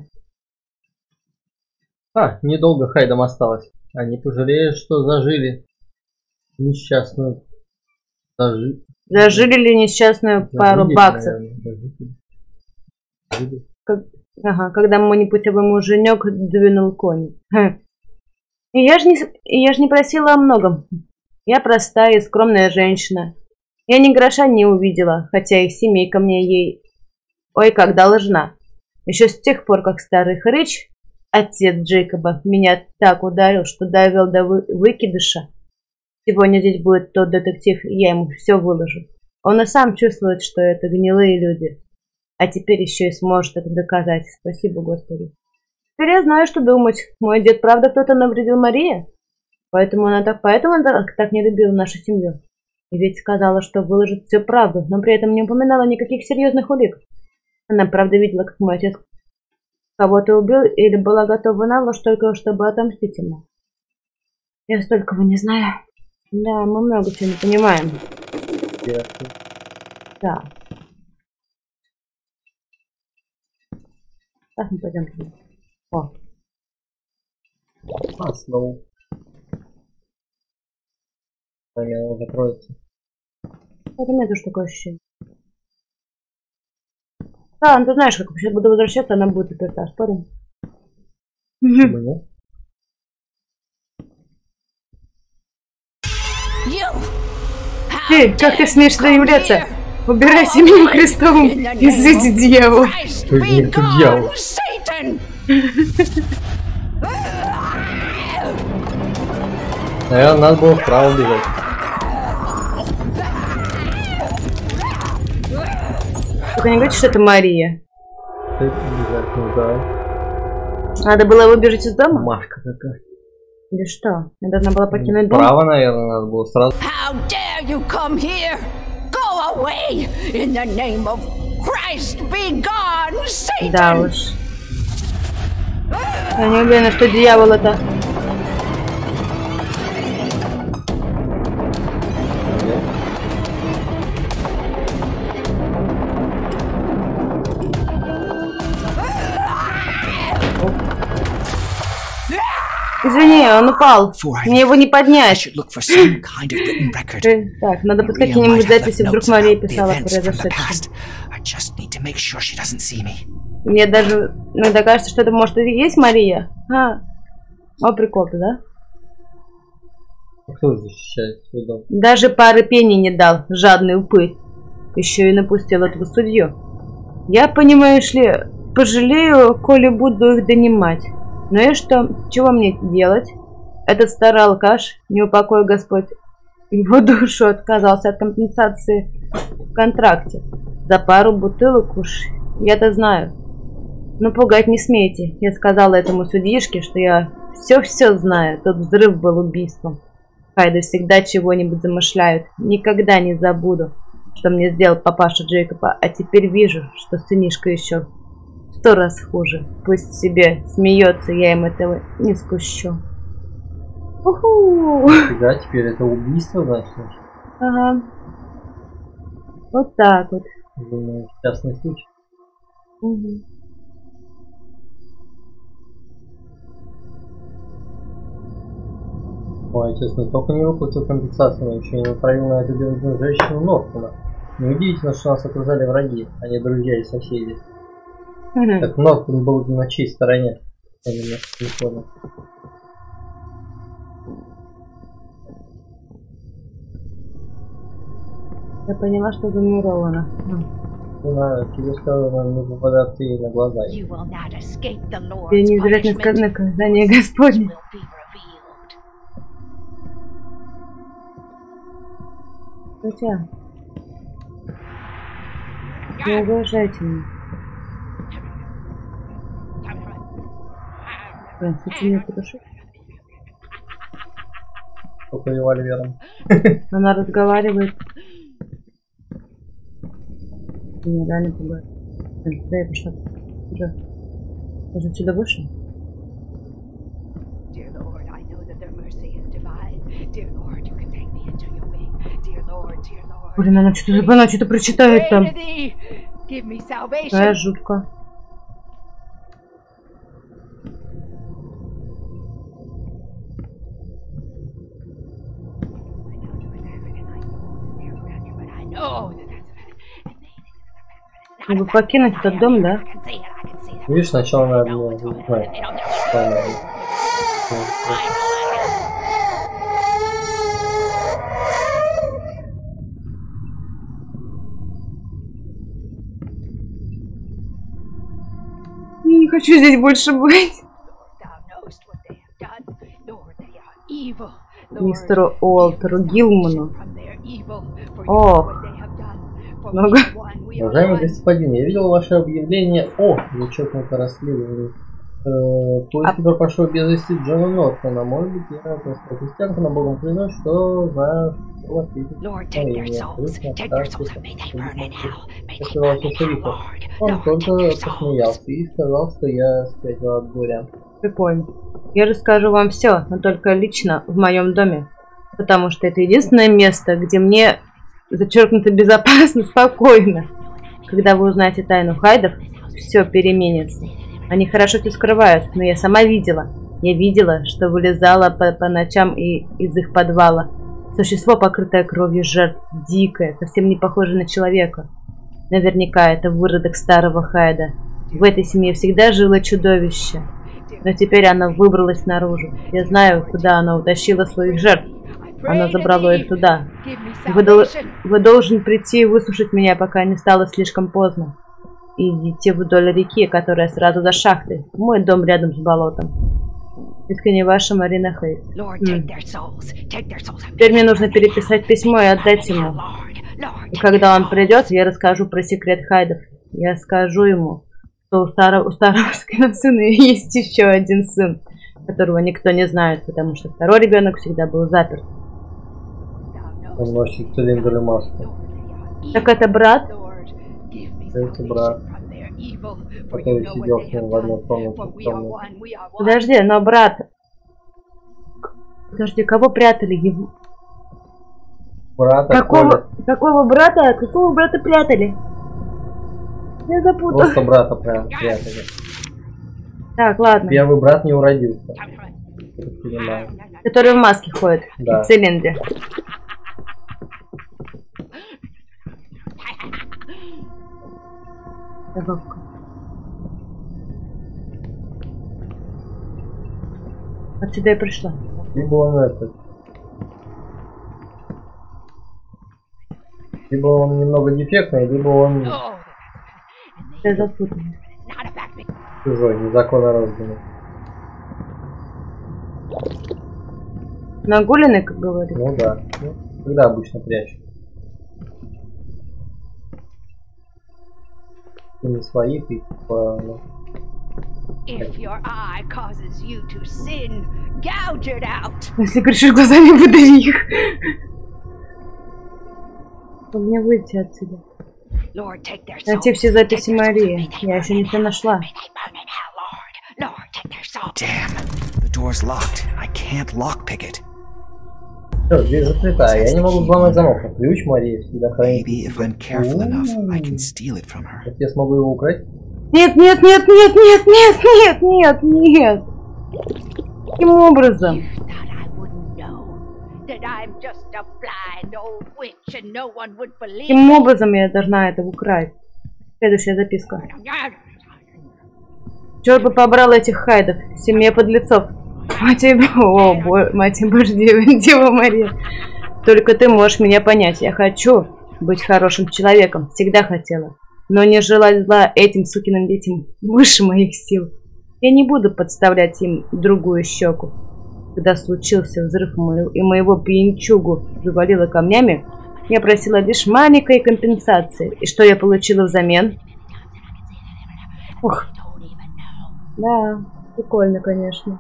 А, недолго Хайдам осталось. Они пожалеют, что зажили несчастную... Зажи... Зажили ли несчастную Зажили, пару баксов? Зажили. Как... Ага, когда мой непутевый муженек двинул конь. Хм. И я ж не, и я ж не просила о многом. Я простая и скромная женщина. Я ни гроша не увидела, хотя и семейка мне ей... Ой, как должна. Еще с тех пор, как старый хрыч, отец Джейкоба, меня так ударил, что довел до вы... выкидыша. Сегодня здесь будет тот детектив, и я ему все выложу. Он и сам чувствует, что это гнилые люди. А теперь еще и сможет это доказать. Спасибо, Господи. Теперь я знаю, что думать. Мой дед, правда, кто-то навредил Марии? Поэтому она так, поэтому она так, так не любила нашу семью. И ведь сказала, что выложит всю правду, но при этом не упоминала никаких серьезных улик. Она, правда, видела, как мой отец кого-то убил или была готова на ложь только чтобы отомстить ему. Я столького не знаю. Да, мы много чего не понимаем. Ясно. Да. Так, мы пойдем туда. О. А, снова. Она закроется. Это у меня тоже такое ощущение. Да, ну ты знаешь, как сейчас буду возвращаться, она будет заперта. Спорим? Почему? Эй, как ты смеешь сюда являться? Убирайся мимо Христовым, изыди, дьявол. Ты не дьявол. Наверное, надо было вправо бежать. Только не говорите, что это Мария. Ты бежать не знаю. Надо было выбежать из дома? Машка какая. Или что? Я должна была покинуть дом? Право, наверное, надо было сразу. How dare you come here? Go away! In the name of Christ, be gone, Satan! Да уж. Я не уверена, что дьявол это. Извини, он упал. Мне его не поднять. Так, надо поискать какие-нибудь записи, вдруг Мария писала о произошедшем. Мне даже иногда кажется, что это может и есть Мария. А, о, прикол-то, да? Кто защищает свой дом? Даже пары пений не дал, жадный упырь. Еще и напустил этого судью. Я, понимаешь ли, пожалею, коли буду их донимать. Ну и что? Чего мне делать? Этот старый алкаш, не упокой Господь его душу, отказался от компенсации в контракте. За пару бутылок уж, я-то знаю. Но пугать не смейте. Я сказала этому судьишке, что я все-все знаю. Тот взрыв был убийством. Хайды всегда чего-нибудь замышляют. Никогда не забуду, что мне сделал папаша Джейкоба. А теперь вижу, что сынишка еще сто раз хуже. Пусть себе смеется, я им этого не спущу. Уху! Да, теперь это убийство, значит? Ага. Вот так вот. Думаю, частный случай. Угу. Ой, честно, только не выплатил компенсацию, но еще и натравил на эту бедную женщину Нортона. Неудивительно, что нас окружали враги, а не друзья и соседи. Угу. Так Нортон был на чьей стороне? Я не понял. Я поняла, что замурована. Не знаю, тебе сказано, не попадаться ей на глаза. Я не избежать наказание Господне. Хотя, не угрожайте мне. Блин, хочу мне потушить. Только револьвером. Она разговаривает. Меня реально пугает. Да, я пошла. Уже. Уже отсюда вышел? Блин, она что-то она что-то прочитает там. Какая жутко. Чтобы покинуть этот дом, да? Видишь, сначала надо узнать, что она. Не хочу здесь больше быть. Мистеру Уолтеру Гилману. О, много. Уважаемый господин, я видел ваше объявление о зачеркнутом расследовании. Поиск а... пошел без вести Джона Нортона. Может быть, я просто христианка, но Богом клянусь, что знаю, что вас видит. Он только посмеялся и сказал, что я спятил от горя. Прикольно. Я расскажу вам все, но только лично в моем доме. Потому что это единственное место, где мне зачеркнуто безопасно, спокойно. Когда вы узнаете тайну Хайдов, все переменится. Они хорошо это скрывают, но я сама видела. Я видела, что вылезала по, по ночам и из их подвала. Существо, покрытое кровью жертв, дикое, совсем не похожее на человека. Наверняка это выродок старого Хайда. В этой семье всегда жило чудовище. Но теперь оно выбралось наружу. Я знаю, куда оно утащило своих жертв. Оно забрало их туда. Вы, дол вы должен прийти и выслушать меня, пока не стало слишком поздно. Идите вдоль реки, которая сразу за шахтой. Мой дом рядом с болотом. Искренне ваша Марина Хейс. М. Теперь мне нужно переписать письмо и отдать ему. И когда он придет, я расскажу про секрет Хайдов. Я скажу ему, что у старого, у старого сына есть еще один сын, которого никто не знает, потому что второй ребенок всегда был заперт. Он носит цилиндр и маску. Так это брат? Это брат, который сидел с ним в одной комнате. Подожди, но брат... Подожди, кого прятали? Его... Брата какого, какого брата? Какого брата прятали? Я запутал. Просто брата прятали. Так, ладно. Первый брат не уродился. Который в маске ходит. Да. В цилиндре. Отсюда я пришла. Либо он этот. Либо он немного дефектный, либо он... Я запуталась. Чужой, незаконно рожденный. Нагуленный, как говорится? Ну да. Ну, когда обычно прячут? Ты не свои, ты типа... Ну... If your eye causes you to sin, gouge it out. Если грешишь глазами, выдави их. Мне выйти отсюда. Найти все записи Марии. Я еще не все нашла. Damn, the door's locked. I can't lockpick it. Все, дверь закрыта. Я не могу взломать замок. Но ключ Марии всегда хранит. Maybe if I'm careful enough, I can steal it from her. Я смогу его украсть? Нет, нет, нет, нет, нет, нет, нет, нет, нет. Каким образом? Каким образом я должна это украсть? Следующая записка. Черт бы побрал этих Хайдов, семья подлецов. Мать и... О, бо... мать и Божья Дева Мария. Только ты можешь меня понять. Я хочу быть хорошим человеком. Всегда хотела. Но не желать зла этим сукиным детям выше моих сил. Я не буду подставлять им другую щеку. Когда случился взрыв и моего пьянчугу завалило камнями, я просила лишь маленькой компенсации. И что я получила взамен? Ух. Да, прикольно, конечно.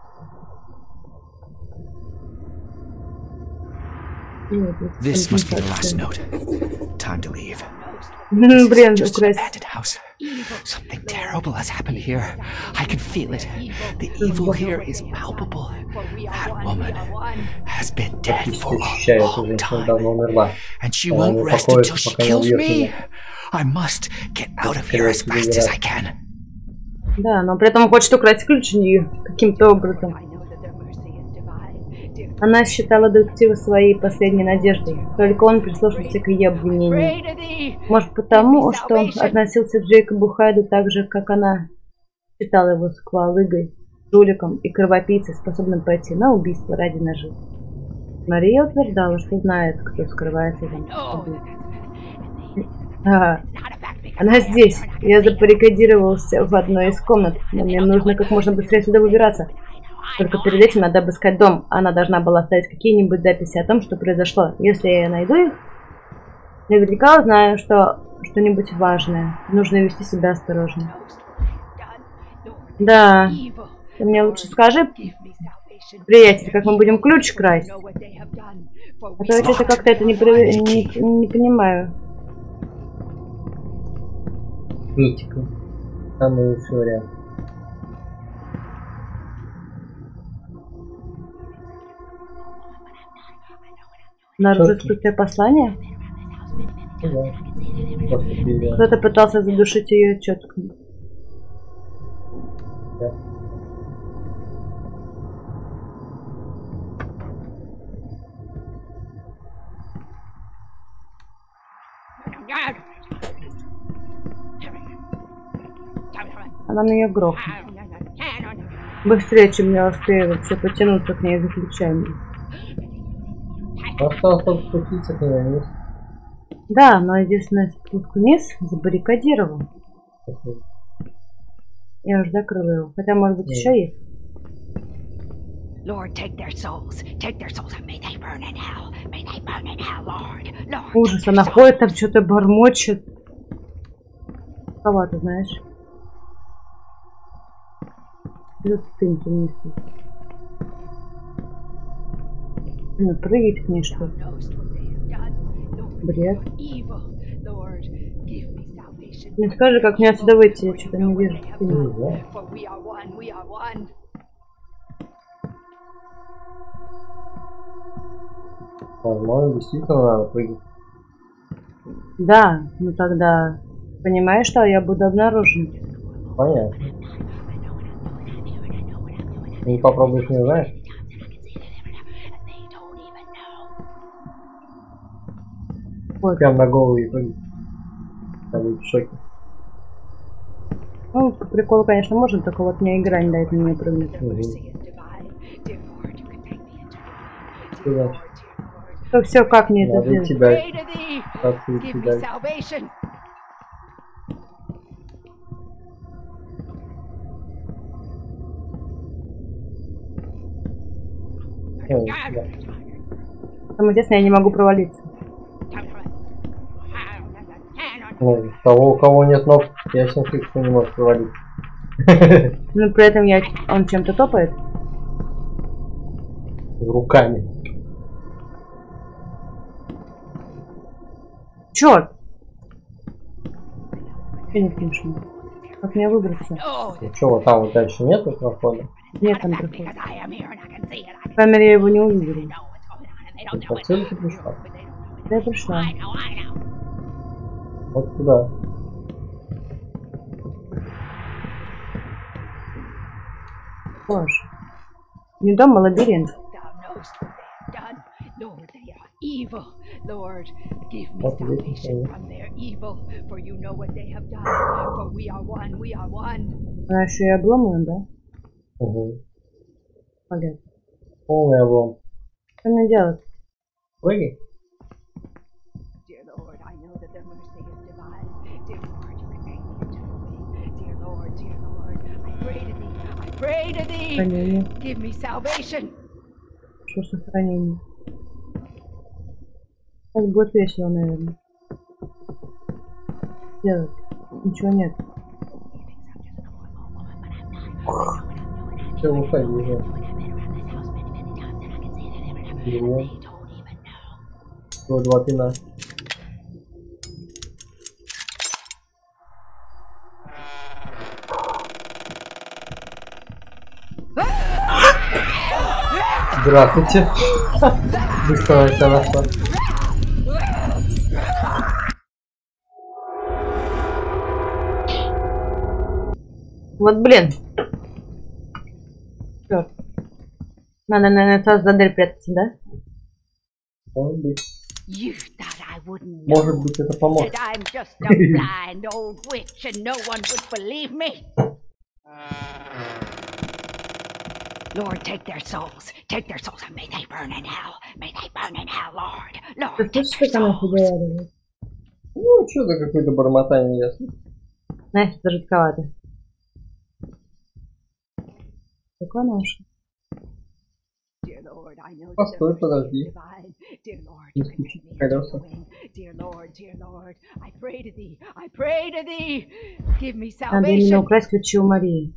This must be the last note. Time to leave. Блин, just an abandoned house. Something terrible has happened here. I can feel it. The evil here is palpable. That woman has been dead for a long time, and she won't rest until she kills me. I must get out of here as fast as I can. Да, но при этом хочет украсть ключ у нее каким-то образом. Она считала детектива своей последней надеждой. Только он прислушался к ее обвинению. Может потому, что он относился к Джейкобу Хайду так же, как она считала его сквалыгой, жуликом и кровопийцей, способным пойти на убийство ради наживы. Мария утверждала, что знает, кто скрывается за ним. Ага. Она здесь. Я забаррикадировался в одной из комнат, но мне нужно как можно быстрее сюда выбираться. Только перед этим надо обыскать дом. Она должна была оставить какие-нибудь записи о том, что произошло. Если я найду их, наверняка узнаю, что что-нибудь важное. Нужно вести себя осторожно. Да. Ты мне лучше скажи, приятель, как мы будем ключ красть. А то я что-то как-то это не, при... не, не понимаю. Митика. Самый лучший вариант. Наружу скрытое послание? Да. Кто-то пытался задушить ее четко. Да. Она меня грохнет. Быстрее, чем я успею вообще потянуться к ней за ключами. Осталось только спуститься к ней вниз. Да, но единственное, спуск вниз забаррикадировал. Я уже закрыла его. Хотя, может быть, еще есть. Ужас, она ходит там, что-то бормочет. Кого ты знаешь? Стынки несли. Ну, прыгать к ней, что ли? Бред. Не скажи, как мне отсюда выйти, я что-то не вижу. Возможно, действительно надо прыгать. Да, ну тогда понимаешь, что я буду обнаружен. Понятно. Не попробуешь, не знаешь? Вот. Прям на голову и прыгать. Там будет в шоке. Ну, по приколу, конечно, можно, только вот мне игра не дает на меня прыгнуть. Угу. Что значит? То все, как мне это Надо сделать? тебя. Как ты тебя? Ой, да. Самое интересное, я не могу провалиться. Ну, того, у кого нет ног, ясен фиг, что не может провалить. Но при этом я... он чем-то топает. Руками. Черт! Что не смешно? Как мне выбраться? Ну что, вот там вот дальше нету прохода? Нет там прохода. В камере я его не увидела. Отсюда ты пришла? Да, я пришла. Вот сюда. Боже. Не дом, а лабиринт. Lord, give me Вот здесь salvation ничего. from their evil, for you know what they have done, for we are one, we are one. Она еще и обломана, да? Угу. Понятно. Полный облом. Что мне делать? Прыгай. Dear Lord, I know that their mercy is divine. Dear Lord, you can make me into the way. Dear Lord, dear Lord, I pray to thee, I pray to thee. Сохранение. Give me salvation. Что сохранение? Сейчас будет весело, наверное. Делать. Ничего нет. Все, уходи уже. Два. Всего два пина. Здравствуйте. Быстро это нашла. Вот блин. Черт. Надо, наверное, сразу за дверь прятаться, да? Может быть. You thought I wouldn't know Может быть, это поможет. that I'm just a blind old witch and no one would believe me. Lord, take their souls, take their souls, and may they burn in hell. May they burn in hell, Lord. Lord, Ты take слышишь, their как она souls. разговаривает? Ну, что-то какое-то бормотание ясно. Знаешь, это жутковато. Какой нож? Постой, подожди. Не спеши, колеса. Надо именно украсть ключи у Марии.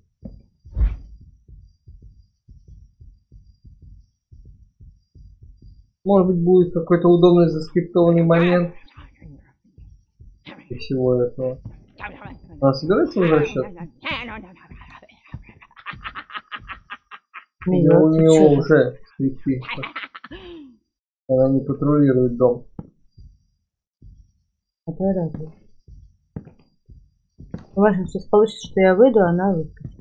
Может быть, будет какой-то удобный заскриптованный момент и всего этого. Она собирается возвращаться? Или у нее уже скрипты? Она не патрулирует дом. Это важно, сейчас получится, что я выйду, а она выскочит.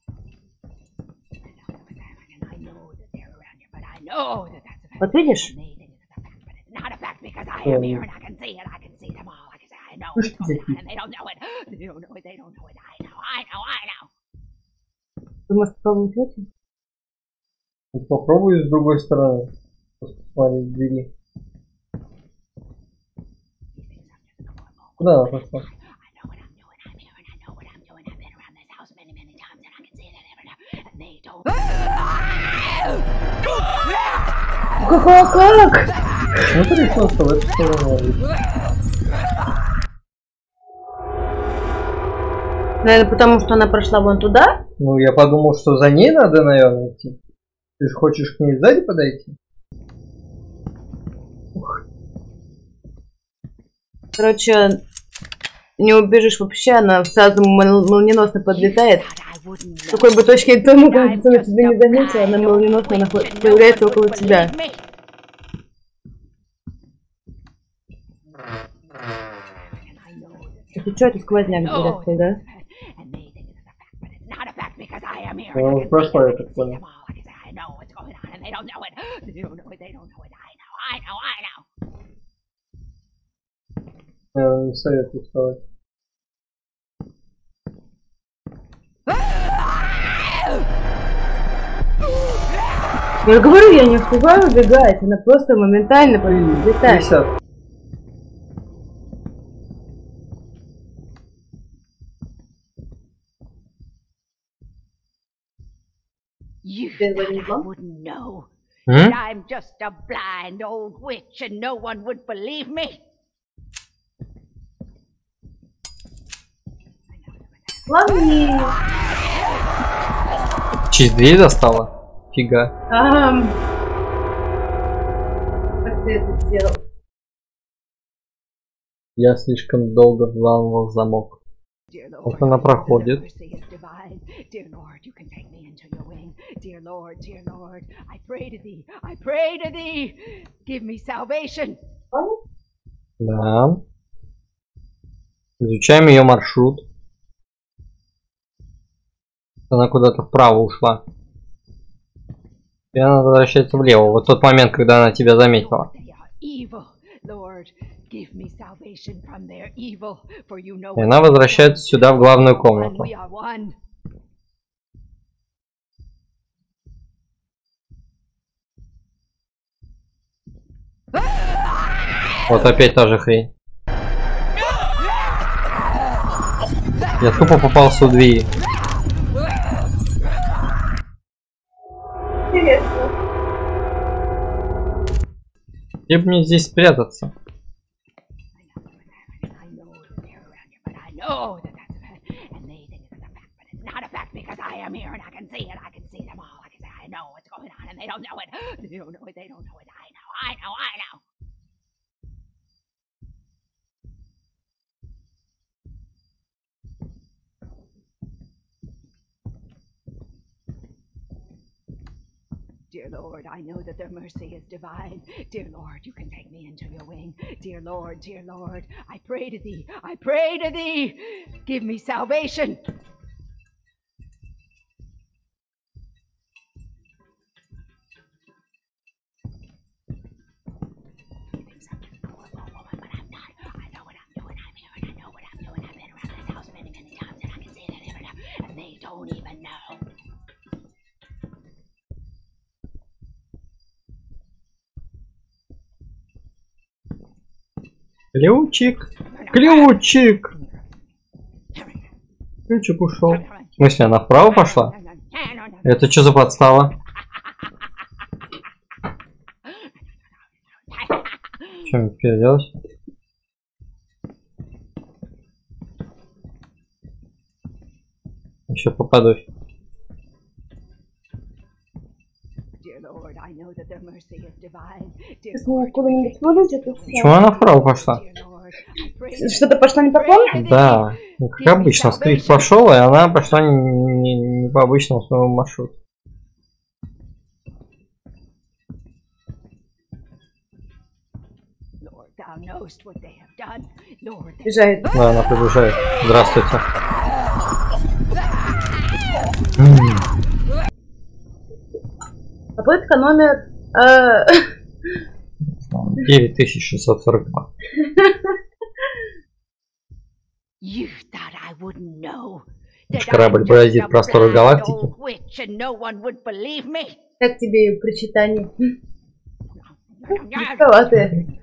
Вот видишь? Ты можешь попробовать этим? Попробуй с другой стороны. Просто смотри в двери. Куда она пошла? Как? Как? Ну ты решил, что в эту сторону. Наверное, потому что она прошла вон туда? Ну, я подумал, что за ней надо, наверное, идти. Ты же хочешь к ней сзади подойти? Ух. Короче, не убежишь вообще, она сразу молниеносно подлетает. В какой бы точке ты ему кажется, она тебя не заметила, она молниеносно наход... появляется около тебя. Это что, это сквозняк, дурацкий, да? Ну, прошла, я так понял. Я не советую вставать. Я говорю, я не успеваю убегать, она просто моментально подлетает. пятьдесят. You thought I wouldn't know. М? That I'm just a blind old witch and no one would believe me. Ладно. Через дверь достала? Фига. Ам. Как ты это сделал? Я слишком долго взламывал замок. Вот она проходит. Dear Lord, you can take me into your wing. Dear Lord, dear Lord, I pray to thee, I pray to thee. Give me salvation. Да. Изучаем ее маршрут. Она куда-то вправо ушла. И она возвращается влево. Вот тот момент, когда она тебя заметила. И она возвращается сюда, в главную комнату. Вот опять та же хрень. Я тупо попался у двери. Интересно. Где бы мне здесь спрятаться? Dear Lord, I know that their mercy is divine. Dear Lord, you can take me into your wing. Dear Lord, dear Lord, I pray to thee, I pray to thee. Give me salvation. Ключик! Ключик! Ключик ушел. В смысле, она вправо пошла? Это что за подстава? Что мне теперь делать? Еще попадусь. Почему она вправо пошла? Что-то пошло не по плану? Да, ну, как обычно, скрипт пошел, и она пошла не, не, не по обычному своему маршруту. Бежает. Да, она приближает. Здравствуйте. Попытка номер... девять тысяч шестьсот сорок два. Корабль бороздит просторы галактики. Как тебе причитание? Рисковатые.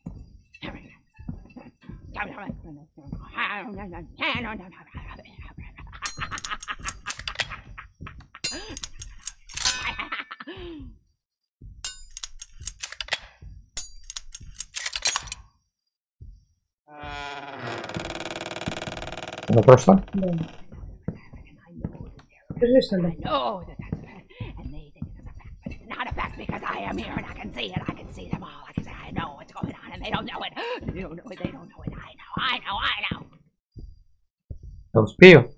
Она прошла? Да. Скажи, что надо. Я успею?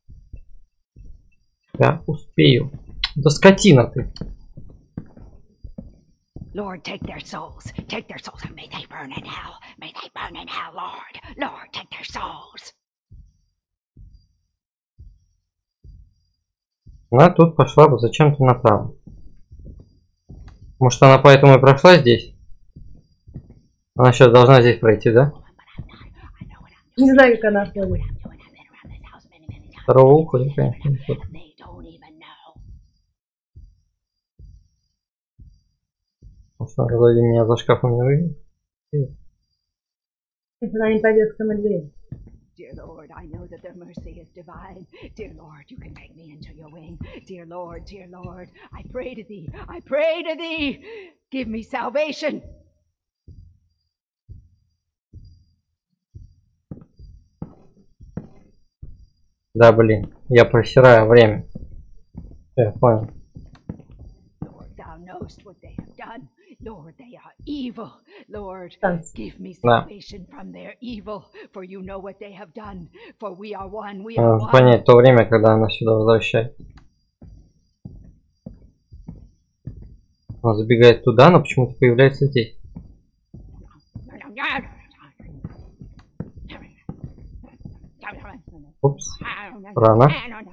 Я успею. Да скотина ты. Lord, take their souls. Take their souls and may they burn in hell. May they burn in hell, Lord. Lord, take their souls. Она тут пошла бы зачем-то направо. Может, она поэтому и прошла здесь? Она сейчас должна здесь пройти, да? Не знаю, как она ходит. Второго уха, конечно. Может, она ради меня за шкафом не выйдет? Если она не пойдет к самой двери. Dear Lord, I know that their mercy is divine. Dear Lord, you can take me into your wing. Dear Lord, dear Lord, I pray to thee. I pray to thee. Give me salvation. Да, блин, я просираю время. Я понял. Lord, thou knowest what they have done. Lord, they are evil. Lord, Thanks. give me Да. salvation from their evil, for you know what they have done. For we are one, we are Надо one. понять то время, когда она сюда возвращается. Она забегает туда, но почему-то появляется здесь. Упс, рано.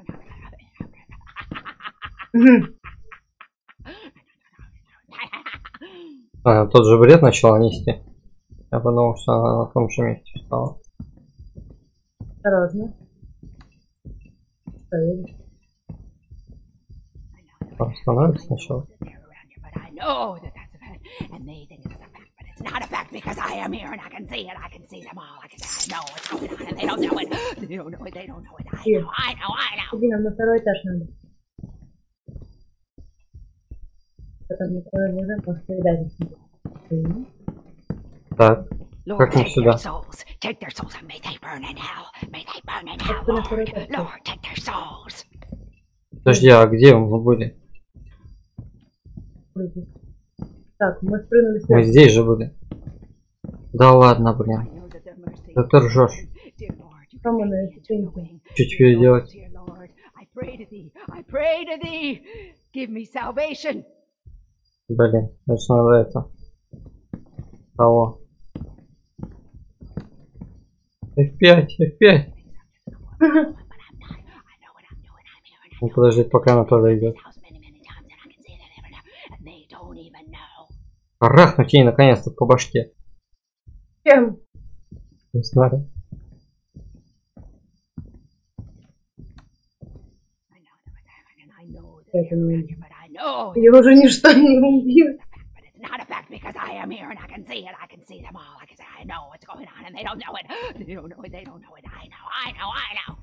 Она тот же бред начала нести. Я подумал, что она на том же месте встала. Осторожно. Стоит. Остановится сначала. know that that's a fact, and they think it's a fact, but it's not a fact because I am here and I can see it. I can see them all. I can say I know what's going on, and they don't know it. They don't know it. They don't know it. I know. I know. I know. Иди, нам на второй этаж надо. Потом на второй этаж может передать. Так. Lord, Как мы take сюда? their souls. Take their souls and may they burn in hell. May they burn in hell, Lord. Lord, take their souls. Подожди, а где мы были? Так, мы спрыгнули Мы сюда. здесь же были. Да ладно, блин. Да ты ржешь. Там мы на ступеньке. Что теперь делать? Блин, значит надо это. Того. эф пять, эф пять. Ну, подожди, пока она туда идет. Рахнуть ей наконец-то по башке. Чем? Не знаю. Это не... Ее уже ничто не убьет. know what's going on, and they don't know it. They don't know it. They don't know it. I know. I know. I know.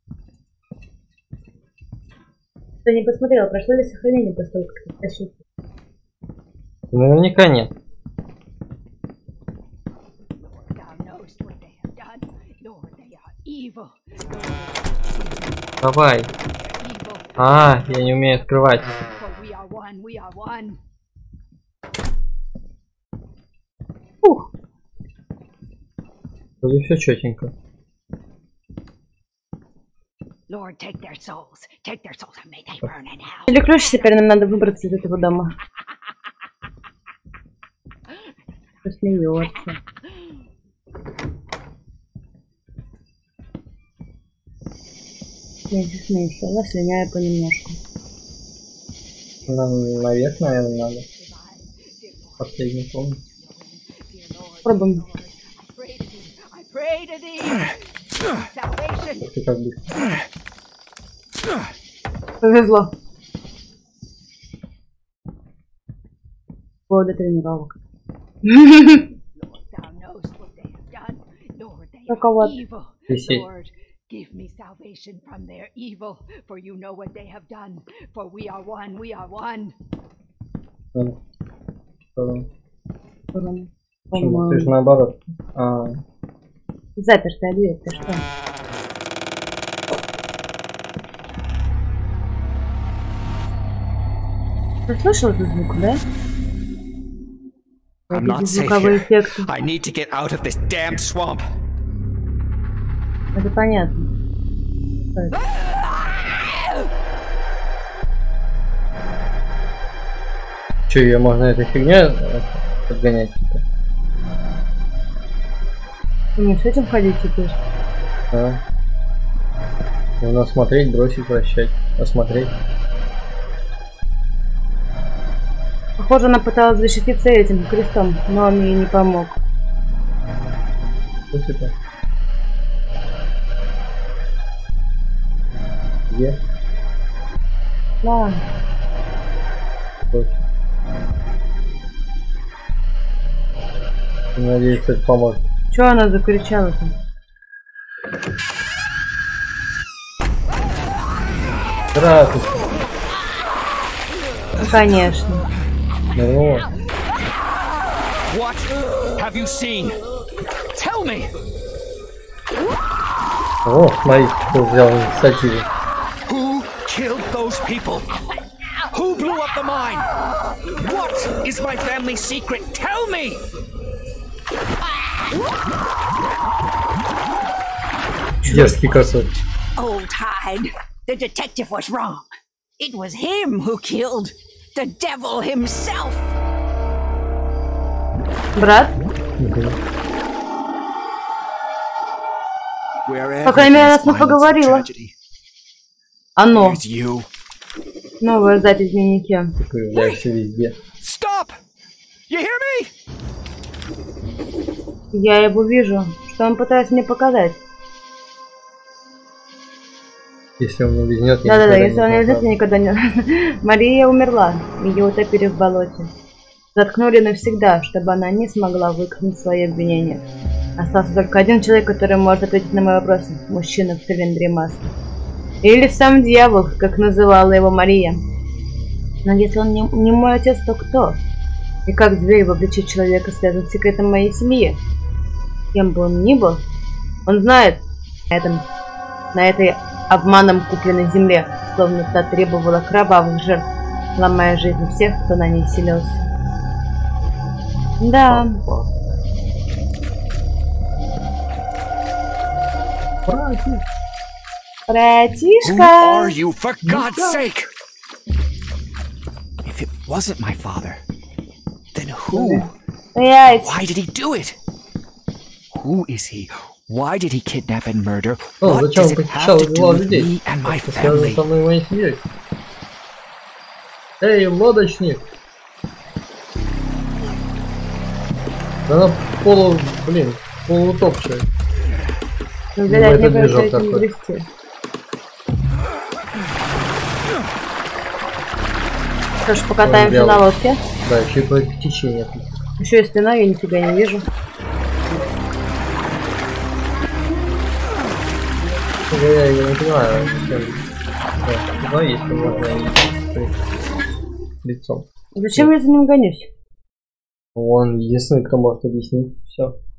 Кто не посмотрел, прошло ли сохранение после того, как ты стащил? Наверняка нет. Давай. А, я не умею открывать. Ух. Вроде все четенько. Или ключ, теперь нам надо выбраться из этого дома. Посмеется. Смейся, смейся, я слиняю понемножку. Нам наверх, наверное, надо. Последний комнат. Пробуем. Ты как быстро. Повезло. Поводу тренировок. Только вот. Give me salvation from their evil, for you know what they have done. For we are one, we are one. Почему? Ты же наоборот. А... Запертая дверь, ты что? Ты слышал этот звук, да? I'm not safe here. I need to get out of this damned swamp. Это понятно. Че, ее можно этой фигня подгонять? Не с этим ходить теперь. А. Нужно осмотреть, бросить, вращать. Осмотреть. Похоже, она пыталась защититься этим крестом, но он ей не помог. Что это? Где? Да. Надеюсь, это поможет. Чё она закричала-то? Здравствуйте. Конечно. Ну. What have you seen? Tell me. О, смотри, кто взял инициативу. Who killed those people? Who blew up the mine? What is my family secret? Tell me. Дерзкий какой. Old Hyde, the detective was wrong. It was him who killed the devil himself. Брат? Wherever По крайней мере, there's нас не violence and поговорила. tragedy, Оно. there's you. Новая запись в дневнике. Ты появляешься везде. Stop! You hear me? Я его вижу. Что он пытается мне показать? Если он не везет, я Да-да-да, никогда если он не везет, я никогда не... Мария умерла. Ее утопили в болоте. Заткнули навсегда, чтобы она не смогла выкинуть свои обвинения. Остался только один человек, который может ответить на мои вопросы. Мужчина в цилиндре маски. Или сам дьявол, как называла его Мария. Но если он не, не мой отец, то кто? И как зверь вовлечет человека, связан с секретом моей семьи? Кем бы он ни был, он знает на, этом, на этой обманом купленной земле, словно та требовала кровавых жертв, ломая жизнь всех, кто на ней селился. Да. Братишка! Who are you, for God's sake? If it wasn't my father, then who? Стоять! Why did he do it? Who is he? Why did he kidnap and murder? О, What зачем does он it have похищал to do два with людей? me and my Это связано family? со мной и моей семьей. Эй, лодочник! Она полу, блин, полуутопшая. Ну, видать, это мне кажется, движок этим такой. грести. Что ж, покатаемся Ой, на лодке. Да, еще и по течению. Еще и спина, я нифига не вижу. Я, я не понимаю, зачем. Да, но есть, можно и лицом. Зачем я за ним гонюсь? Он единственный, кто может объяснить все.